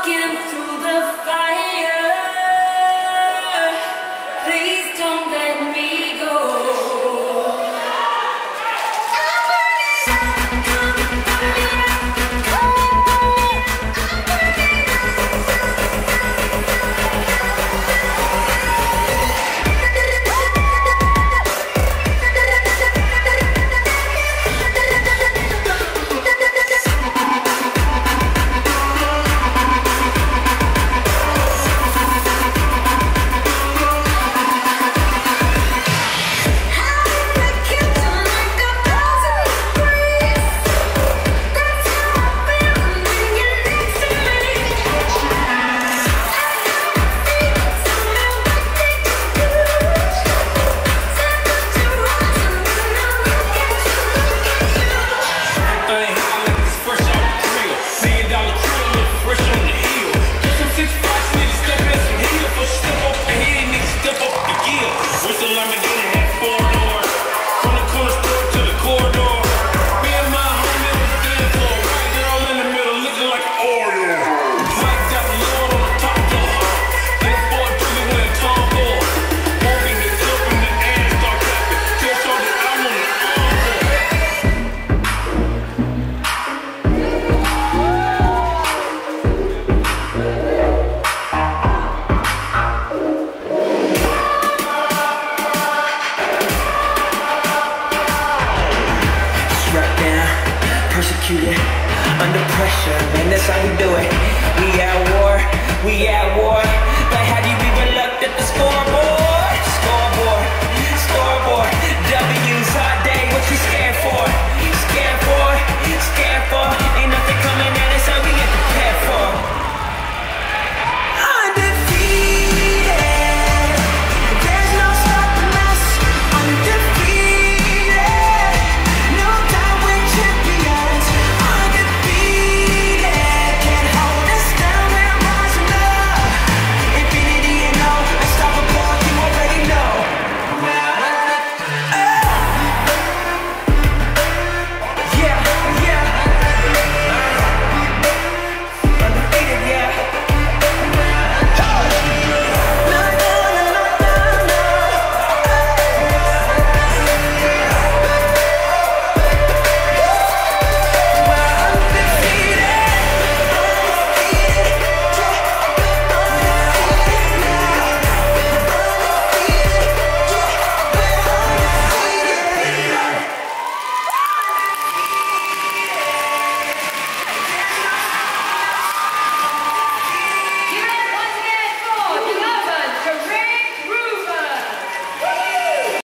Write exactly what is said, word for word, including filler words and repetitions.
walking through the fire. Please don't let me go. Persecuted, under pressure, man, that's how we do it. We at war, we at war. But have you even looked at the scoreboard?